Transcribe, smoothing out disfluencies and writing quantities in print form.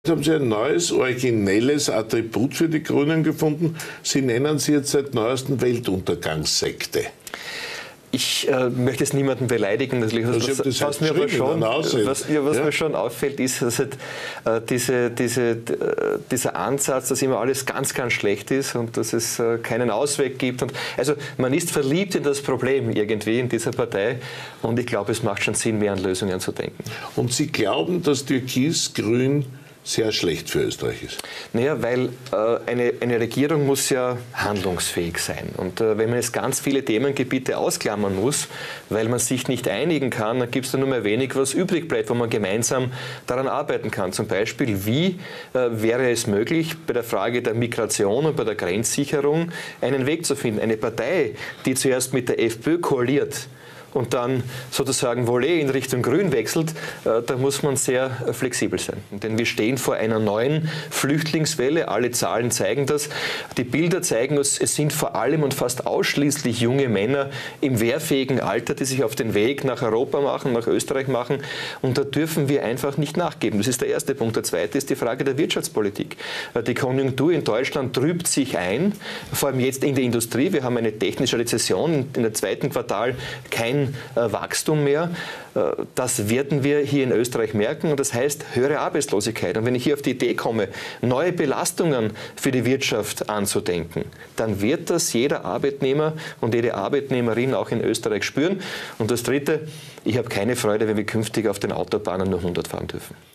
Haben Sie ein neues, originelles Attribut für die Grünen gefunden? Sie nennen sie jetzt seit neuestem Weltuntergangssekte. Ich möchte jetzt niemanden beleidigen, natürlich. Was mir schon auffällt, ist, dass dieser Ansatz, dass immer alles ganz, ganz schlecht ist und dass es keinen Ausweg gibt. Also man ist verliebt in das Problem irgendwie in dieser Partei und ich glaube, es macht schon Sinn, mehr an Lösungen zu denken. Und Sie glauben, dass Türkis-Grün sehr schlecht für Österreich ist? Naja, weil eine Regierung muss ja handlungsfähig sein. Und wenn man jetzt ganz viele Themengebiete ausklammern muss, weil man sich nicht einigen kann, dann gibt es da nur mehr wenig, was übrig bleibt, wo man gemeinsam daran arbeiten kann. Zum Beispiel, wie wäre es möglich, bei der Frage der Migration und bei der Grenzsicherung einen Weg zu finden. Eine Partei, die zuerst mit der FPÖ koaliert, und dann sozusagen Volley in Richtung Grün wechselt, da muss man sehr flexibel sein. Denn wir stehen vor einer neuen Flüchtlingswelle. Alle Zahlen zeigen das. Die Bilder zeigen uns, es sind vor allem und fast ausschließlich junge Männer im wehrfähigen Alter, die sich auf den Weg nach Europa machen, nach Österreich machen. Und da dürfen wir einfach nicht nachgeben. Das ist der erste Punkt. Der zweite ist die Frage der Wirtschaftspolitik. Die Konjunktur in Deutschland trübt sich ein, vor allem jetzt in der Industrie. Wir haben eine technische Rezession. In der zweiten Quartal kein Wachstum mehr. Das werden wir hier in Österreich merken und das heißt höhere Arbeitslosigkeit. Und wenn ich hier auf die Idee komme, neue Belastungen für die Wirtschaft anzudenken, dann wird das jeder Arbeitnehmer und jede Arbeitnehmerin auch in Österreich spüren. Und das Dritte, ich habe keine Freude, wenn wir künftig auf den Autobahnen nur 100 fahren dürfen.